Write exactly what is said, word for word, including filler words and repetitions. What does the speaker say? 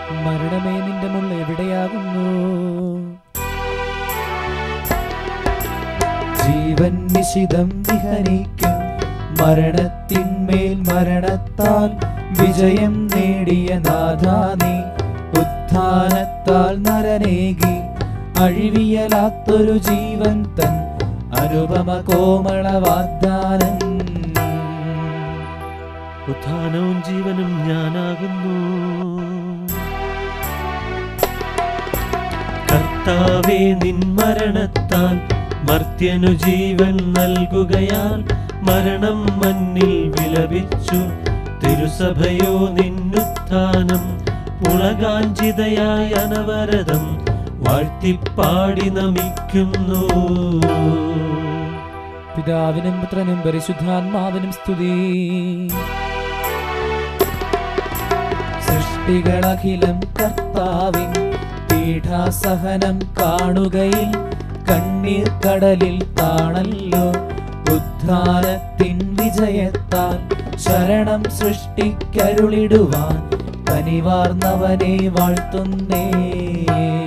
മരണമേ നിന്റെ മുള്ള എവിടെയാകുന്നു? ജീവൻ നിശിതം വിഹരിക്കും മരണത്തിന്മേൽ മരണത്താൽ വിജയം നേടിയ നാഥാ നീ ഉത്ഥാനത്താൽ നരനേകി അഴിവിയലാത്തൊരു ജീവൻ തൻ അനുപമ കോമള വാഗ്ദാനം. ഉത്ഥാനവും ജീവനും ഞാനാകുന്നു. കർത്താവേ നിൻ മരണത്താൽ മർത്യനു ജീവൻ നൽകുകയാൽ മരണം മണ്ണിൽ വിലപിച്ചു. തിരുസഭയോ നിന്നുത്ഥാനം പുളകാഞ്ചിതയായ അനവരതം വാഴ്ത്തിപ്പാടി നമിക്കുന്നു. പിതാവിനും പുത്രനും പരിശുദ്ധാത്മാവിനും സ്തുതി. സൃഷ്ടികളഖിലം കർത്താവിൻ പീഠാസഹനം കാണുകയിൽ കണ്ണീർ കടലിൽ താണല്ലോ. ഉദ്ധാനത്തിൻ വിജയത്താൽ ശരണം സൃഷ്ടിക്കരുളിടുവാൻ കനിവാർന്നവനെ വാഴ്ത്തുന്നേ.